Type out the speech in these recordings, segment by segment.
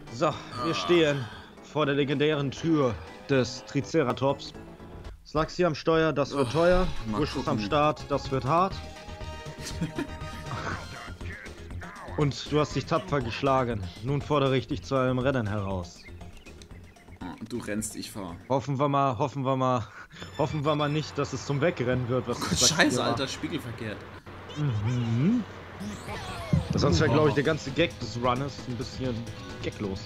So, wir stehen vor der legendären Tür des Triceratops. Slaxi am Steuer, das wird teuer. Busch ist am Start, das wird hart. Und du hast dich tapfer geschlagen. Nun fordere ich dich zu einem Rennen heraus. Du rennst, ich fahr. Hoffen wir mal nicht, dass es zum Wegrennen wird. Was Oh Gott, scheiße, Alter, spiegelverkehrt. Mhm. Sonst wäre, glaube ich, der ganze Gag des Runners ein bisschen gaglos.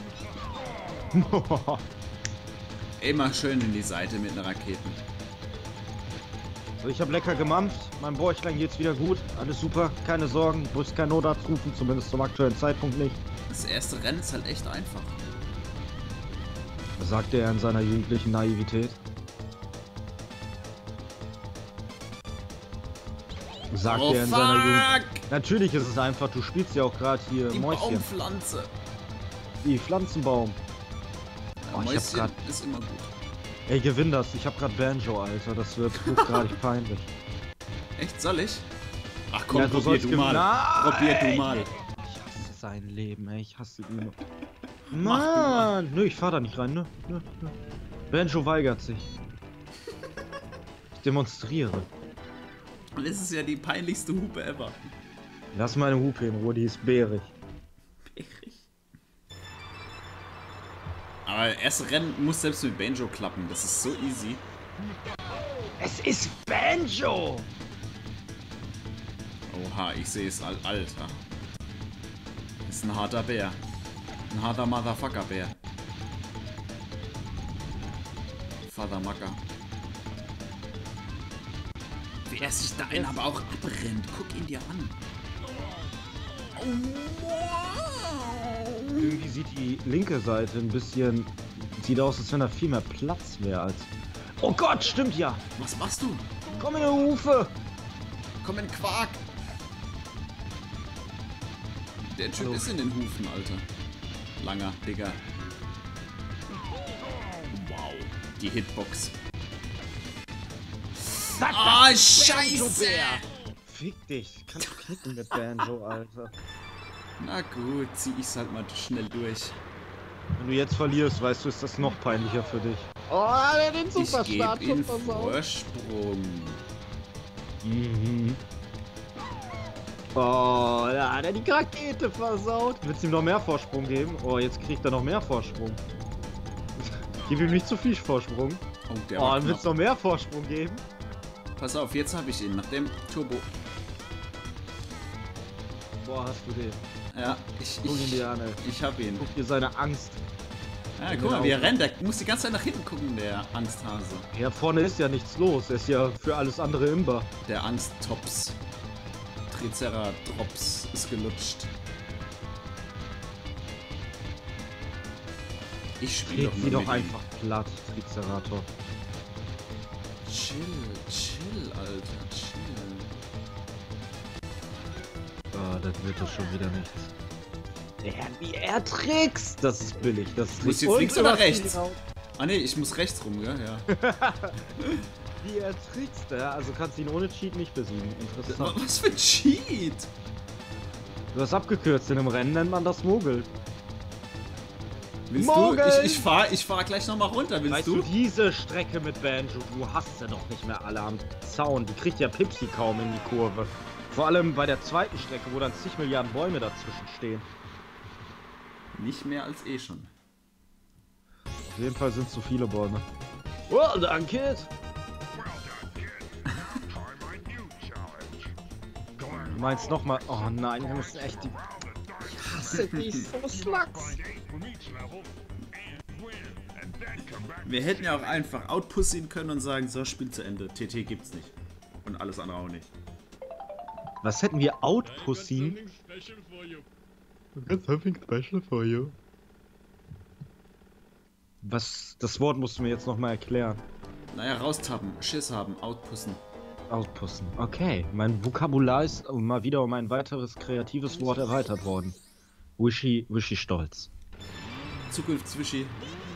Immer schön in die Seite mit den Raketen. So, ich habe lecker gemampft, meinem Bäuchlein geht's wieder gut, alles super, keine Sorgen, du musst kein Notarzt rufen, zumindest zum aktuellen Zeitpunkt nicht. Das erste Rennen ist halt echt einfach. Sagte er in seiner jugendlichen Naivität. Sagte er in seiner Jugend. Natürlich ist es einfach, du spielst ja auch gerade hier die Mäuschen. Baumpflanze. Die Pflanzenbaum. Ja, Mäuschen ich hab grad... ist immer gut. Ey, gewinn das, ich hab grad Banjo, Alter, das wird hochgradig peinlich. Echt, soll ich? Ach komm, ja, probier du mal. Probier du mal. Ich hasse sein Leben, ey, ich hasse ihn. Mann! Nö, ich fahr da nicht rein, ne? Banjo weigert sich. Ich demonstriere. Und das ist ja die peinlichste Hupe ever. Lass meine Hupe in Ruhe, die ist bärig. Bärig? Aber erste Rennen muss selbst mit Banjo klappen, das ist so easy. Es ist Banjo! Oha, ich sehe es, Alter. Ist ein harter Bär. Ein harter Motherfucker-Bär. Vatermacker. Wie er sich da aber auch abrennt. Guck ihn dir an. Oh, wow. Irgendwie sieht die linke Seite ein bisschen... Sieht aus, als wenn da viel mehr Platz wäre als... Oh Gott, stimmt ja! Was machst du? Komm in die Hufe! Komm in Quark! Der Typ ist in den Hufen, Alter. Langer, Digga. Wow. Die Hitbox. Ah, scheiße! Fick dich. Kannst du knicken mit Banjo, Alter. Na gut, zieh ich's halt mal schnell durch. Wenn du jetzt verlierst, weißt du, ist das noch peinlicher für dich. Oh, den Superstart. Ich geb ihn Vorsprung. Mhm. Oh, da hat er die Rakete versaut. Willst du ihm noch mehr Vorsprung geben? Oh, jetzt kriegt er noch mehr Vorsprung. Gib ihm nicht zu viel Vorsprung. Oh, der dann willst du noch mehr Vorsprung geben? Pass auf, jetzt habe ich ihn, nach dem Turbo. Boah, hast du den. Ja, Guck ihn dir an, ey. Ich hab ihn. Guck dir seine Angst. Ja, guck mal, wie er rennt. Der muss die ganze Zeit nach hinten gucken, der Angsthase. Ja, vorne ist ja nichts los. Er ist ja für alles andere imbar. Der Angsttops. Triceratops ist gelutscht. Ich spiele sie doch einfach platt, Triceratops. Chill, Alter, chill. Oh, das wird doch schon wieder nichts. Wie er trickst! Das ist billig. Das ist muss jetzt links oder rechts? Ah ne, ich muss rechts rum, gell? Ja. Wie er trickst, ja? Also kannst du ihn ohne Cheat nicht besiegen. Interessant. Was für Cheat? Du hast abgekürzt, in einem Rennen nennt man das Mogel. Willst du? Ich fahr gleich nochmal runter, willst du? Diese Strecke mit Banjo, du hast ja doch nicht mehr alle am Zaun. Die kriegt ja Pipsi kaum in die Kurve. Vor allem bei der zweiten Strecke, wo dann zig Milliarden Bäume dazwischen stehen. Nicht mehr als eh schon. Auf jeden Fall sind es zu viele Bäume. Well done, Kid! Du meinst nochmal... Oh nein, wir müssen echt die... Ich hasse die so Slugs! Wir hätten ja auch einfach outpussieren können und sagen, so, Spiel zu Ende. TT gibt's nicht. Und alles andere auch nicht. Was hätten wir outpussieren? Something special for you. Was? Das Wort musst du mir jetzt nochmal erklären. Naja, raustappen, Schiss haben, outpussen. Outpussen. Okay, mein Vokabular ist mal wieder um ein weiteres kreatives Wort erweitert worden. Wishy stolz. Zukunftswischi.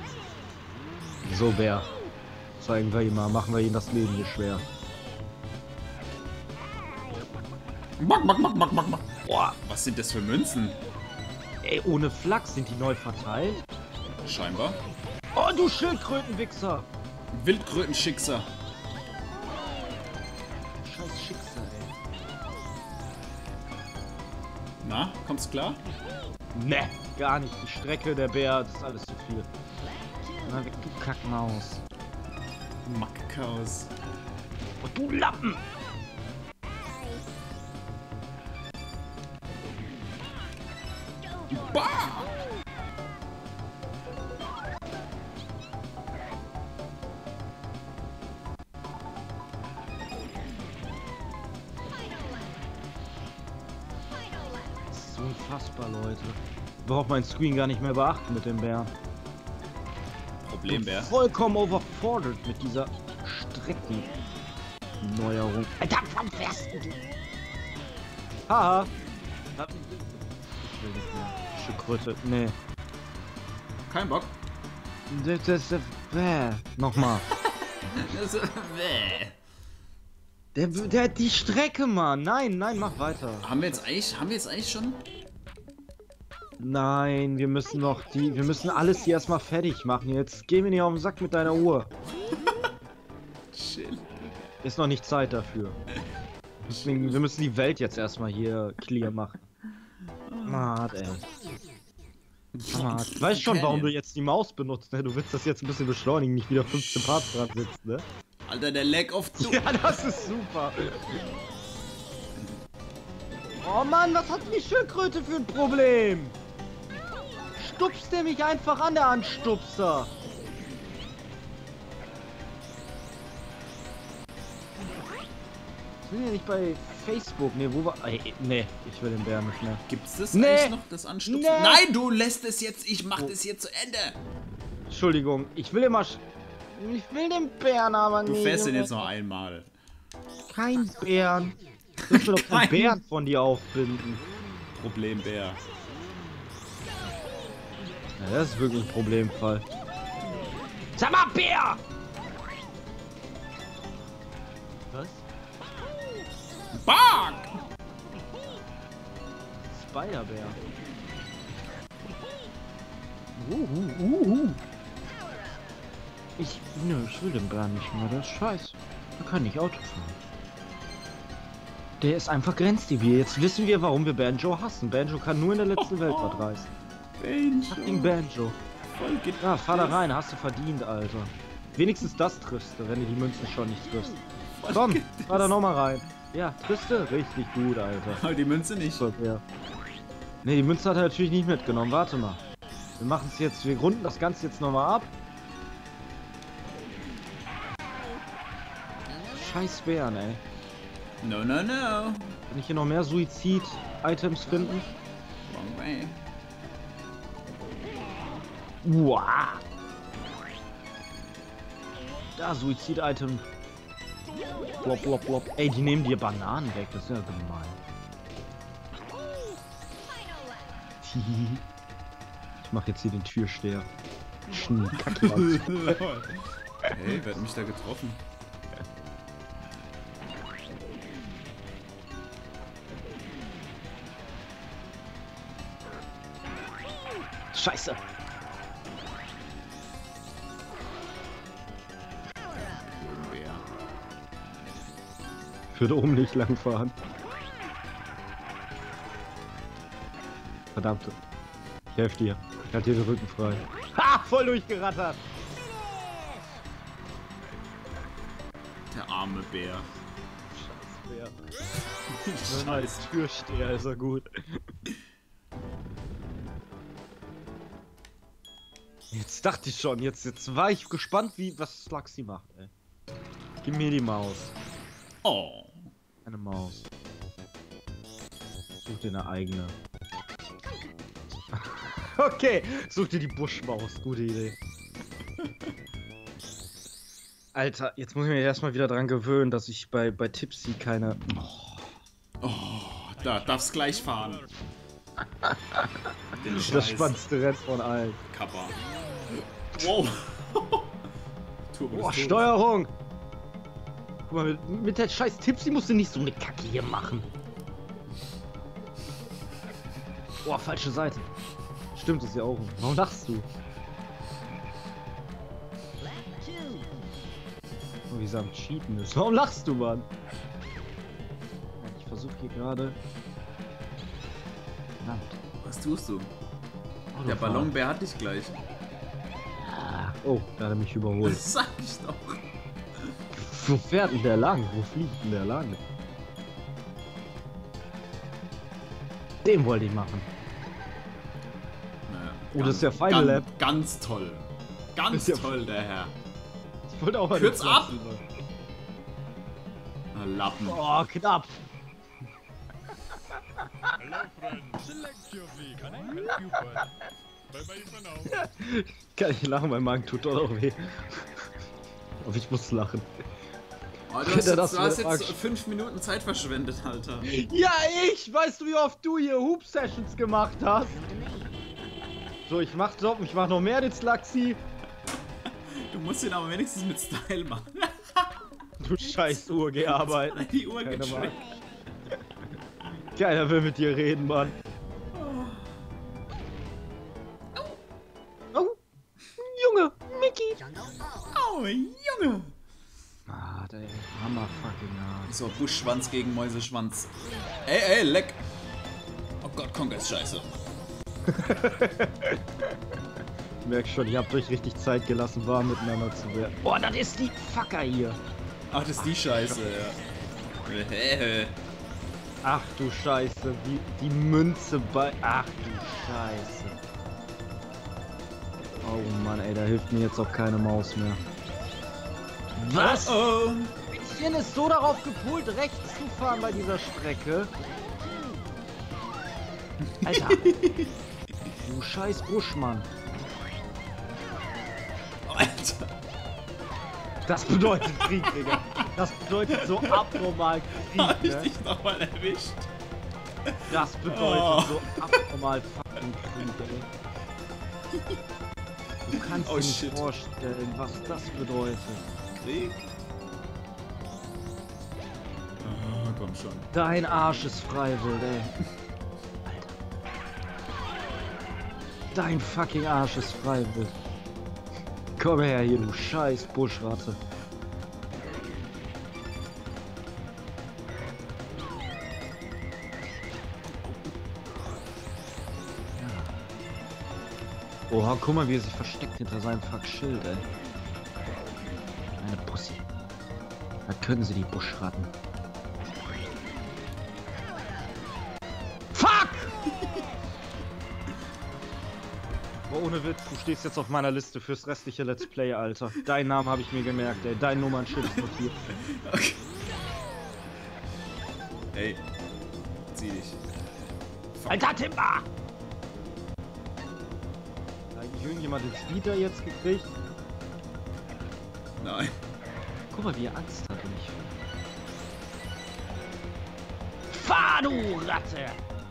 So wer. Zeigen wir ihm mal, machen wir ihm das Leben hier schwer. Boah, was sind das für Münzen? Ey, ohne Flachs sind die neu verteilt? Scheinbar. Oh, du Schildkrötenwichser! Wildkrötenschickser. Scheiß Schicksal, ey. Na, kommst klar? Ne, gar nicht. Die Strecke, der Bär, das ist alles zu viel. Na, weg, du Kackmaus. Mackkaus. Und du Lappen! Bah! Das ist so unfassbar, Leute. Braucht mein Screen gar nicht mehr beachten mit dem Bär. Problembär. Vollkommen overfordert mit dieser Streckenneuerung. Alter, wann fährst du? Haha. Ich will nicht mehr. Schildkröte. Nee. Kein Bock. Nochmal. Der hat die Strecke, Mann. Nein, mach weiter. Haben wir jetzt eigentlich schon? Nein, wir müssen alles hier erstmal fertig machen. Jetzt geh mir nicht auf den Sack mit deiner Uhr. Chill. Ist noch nicht Zeit dafür. Deswegen, wir müssen die Welt jetzt erstmal hier clear machen. Mann, ey. Mann. Ich weiß schon, warum du jetzt die Maus benutzt, ne? Du willst das jetzt ein bisschen beschleunigen, nicht wieder 15 Parts dran sitzen, ne? Alter, der Lag auf du. Ja, das ist super. Oh Mann, was hat die Schildkröte für ein Problem? Stupst der mich einfach an, der Anstupser? Ich bin ja nicht bei Facebook. Ne, wo war... Ey, ne, ich will den Bären nicht mehr. Gibt's das eigentlich noch, das Anstupsen? Nee. Nein, du lässt es jetzt. Ich mach das jetzt zu Ende. Entschuldigung, ich will immer... Ich will den Bären aber nicht. Du fährst den jetzt noch einmal. Kein Bären. Ich will doch keinen Bären von dir aufbinden. Problembär. Ja, das ist wirklich ein Problemfall. Sag mal, Bär! Was? Bug! Spider-Bär. Ich will den Bären nicht mehr, das ist scheiße. Er kann nicht Auto fahren. Der ist einfach grenzdebil. Jetzt wissen wir, warum wir Banjo hassen. Banjo kann nur in der letzten Welt was reißen. Fucking Banjo. Ja, fahr da rein, hast du verdient, Alter. Wenigstens das triffst du, wenn du die Münzen schon nicht triffst. Komm, fahr da nochmal rein. Ja, triffst du? Richtig gut, Alter. Aber die Münze nicht. Ja. Ne, die Münze hat er natürlich nicht mitgenommen. Warte mal. Wir machen es jetzt, wir runden das Ganze jetzt nochmal ab. Scheiß Bären, ey. No, no, no. Kann ich hier noch mehr Suizid-Items finden? Wrong way. Wow. Da, Suizid-Item. Blop, blop, blop. Ey, die nehmen dir Bananen weg, das ist ja gemein. Ich mach jetzt hier den Türsteher. Hey, wer hat mich da getroffen? Scheiße. Ich würde oben nicht lang fahren. Verdammt. Ich helfe dir. Ich halte dir den Rücken frei. Ha! Voll durchgerattert! Der arme Bär. Scheiß Bär. Als Türsteher ist er gut. Jetzt dachte ich schon, jetzt war ich gespannt, was Slugsy macht, ey. Gib mir die Maus. Oh. Eine Maus. Such dir eine eigene. Okay, such dir die Buschmaus. Gute Idee. Alter, jetzt muss ich mich erstmal wieder dran gewöhnen, dass ich bei Tipsy keine... Oh, da darfst gleich fahren. Das spannendste Rennen von allen. Kappa. Wow. Boah, Steuerung! Guck mal, mit der scheiß Tipsy musst du nicht so eine Kacke hier machen. Boah, falsche Seite. stimmt, das ist ja auch. Warum lachst du? Oh, wie sie am Cheaten ist. Warum lachst du, Mann? Ich versuche hier gerade. Verdammt. Was tust du? Der Ballonbär hat dich gleich. Oh, da hat er mich überholt. Das sag ich doch. Wo fährt denn der lang? Wo fliegt denn der lang? Den wollte ich machen. Naja, oh, das ist ja Final Lap. Ganz toll. Ganz toll, der Herr. Ich wollte auch Kürz ab! Na, Lappen. Oh, knapp. Kann ich lachen, mein Magen tut doch auch weh. Aber ich muss lachen. Oh, du hast jetzt 5 Minuten Zeit verschwendet, Alter. Ja, ich! Weißt du, wie oft du hier Hoop-Sessions gemacht hast? So, ich mach noch mehr den Slaxi. Du musst ihn aber wenigstens mit Style machen. Du scheiß Uhr, geh arbeiten. Die Uhr geht schlecht. Keiner will mit dir reden, Mann. Oh, Junge, Mickey. Oh, Junge. Ah, der Hammer fucking hart. So, Buschschwanz gegen Mäuseschwanz. Ey, leck. Oh Gott, Conker ist scheiße. Ich merk schon, ihr habt euch richtig Zeit gelassen, warm miteinander zu werden. Boah, das ist die Fucker hier. Ach, das ist die Scheiße, ja. Ach du Scheiße, die Münze bei... Ach du Scheiße. Oh Mann, ey, da hilft mir jetzt auch keine Maus mehr. Was? Oh. Mädchen ist so darauf gepolt, rechts zu fahren bei dieser Strecke. Alter. Du scheiß Buschmann. Alter. Das bedeutet Krieg, Digga. Das bedeutet so abnormal Krieg, Hab ich ne? dich nochmal erwischt? Das bedeutet so abnormal fucking Krieg, ey. Du kannst dir nicht vorstellen, was das bedeutet. Krieg? Oh, komm schon. Dein Arsch ist freiwillig, ey. Alter. Dein fucking Arsch ist freiwillig. Komm her hier, du scheiß Buschratte. Oha, guck mal, wie er sich versteckt hinter seinem fuck Schild, ey. Eine Pussy. Da können sie die Buschratten. Fuck! Aber ohne Witz, du stehst jetzt auf meiner Liste fürs restliche Let's Play, Alter. Deinen Namen habe ich mir gemerkt, ey. Dein Nummernschild ist notiert. Okay. Ey. Zieh dich. Fuck. Alter, Timber! Hat eigentlich irgendjemand den Speeder jetzt gekriegt? Nein. Guck mal, wie er Angst hat, wenn ich... Fahr, du Ratte!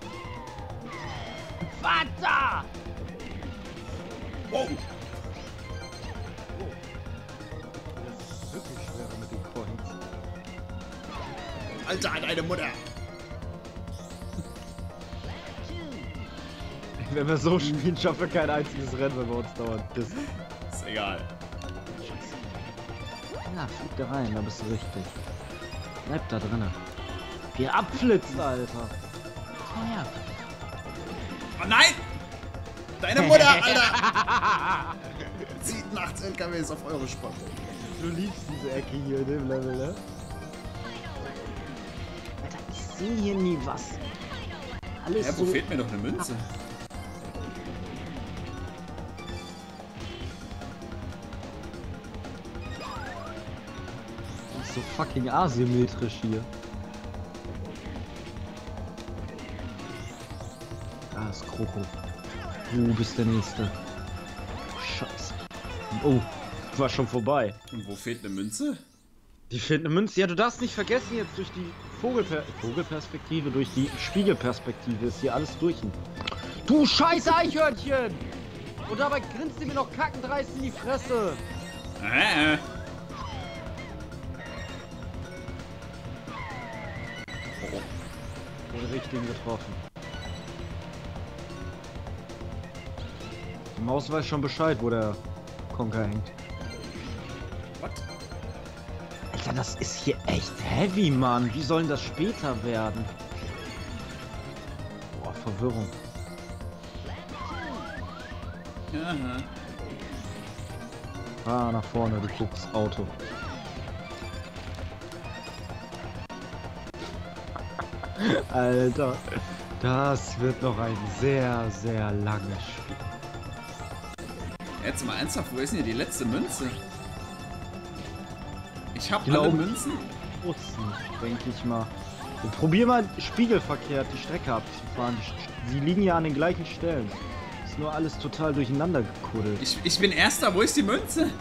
Vater! Wow. Das ist wirklich schwerer mit den Coins. Alter, deine Mutter! Wenn wir so spielen, schaffen wir kein einziges Rennen, wenn wir uns dauernd pissen. Ist egal. Ja, flieg da rein, da bist du richtig. Bleib da drinnen. Geh abflitzen, Alter. Komm her. Oh nein! Deine Mutter, Alter! Zieht nachts LKWs auf eure Sport. Du liebst diese Ecke hier in dem Level, ne? Alter, ich sehe hier nie was. Alles Ja, wo so... fehlt mir doch eine Münze? So fucking asymmetrisch hier. Da ist Kroko. Du bist der Nächste. Scheiße. Oh, war schon vorbei. Und wo fehlt eine Münze? Die fehlt eine Münze. Ja, du darfst nicht vergessen, jetzt durch die Vogelperspektive, durch die Spiegelperspektive ist hier alles durch. Du scheiß Eichhörnchen! Und dabei grinst du mir noch kackendreist in die Fresse. Den richtigen getroffen. Die Maus weiß schon Bescheid, wo der Konker hängt. What? Alter, das ist hier echt heavy, Mann. Wie soll denn das später werden? Boah, Verwirrung. Aha. Ah, nach vorne, du guckst Auto. Alter, das wird noch ein sehr, sehr langes Spiel. Jetzt mal ernsthaft, wo ist denn hier die letzte Münze? Ich hab Genau. alle Münzen. Denke ich mal. Und probier mal spiegelverkehrt die Strecke abzufahren. Sie liegen ja an den gleichen Stellen. Ist nur alles total durcheinander gekuddelt. Ich bin Erster, wo ist die Münze?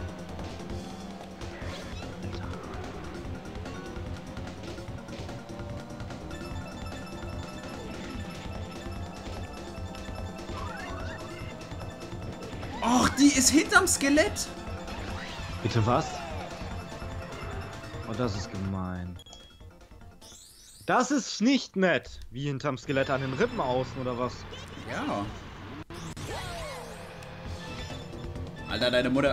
Och, die ist hinterm Skelett. Bitte was? Oh, das ist gemein. Das ist nicht nett. Wie hinterm Skelett an den Rippen außen oder was? Ja. Alter, deine Mutter.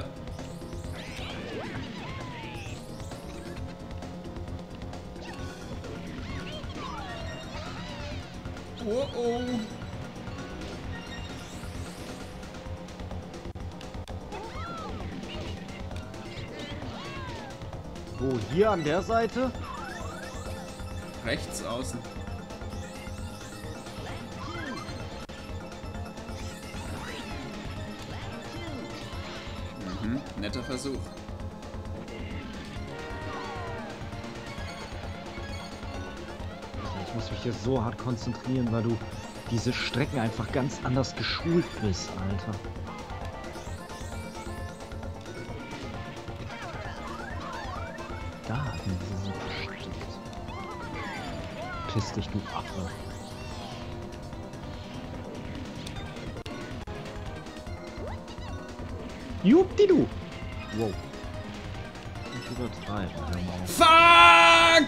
Oh oh. Wo? Hier an der Seite? Rechts außen. Mhm, netter Versuch. Ich muss mich hier so hart konzentrieren, weil du diese Strecken einfach ganz anders geschult bist, Alter. Da hatten sie so versteckt. Piss dich, du Affe. Jupdidu! Wow. Ich übertreibe, hör mal auf. Fuck!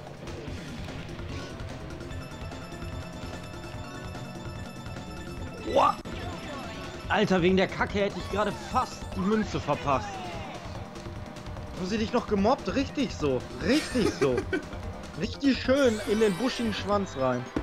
Boah. Alter, wegen der Kacke hätte ich gerade fast die Münze verpasst. Haben sie dich noch gemobbt? Richtig so. Richtig so. Richtig schön in den buschigen Schwanz rein.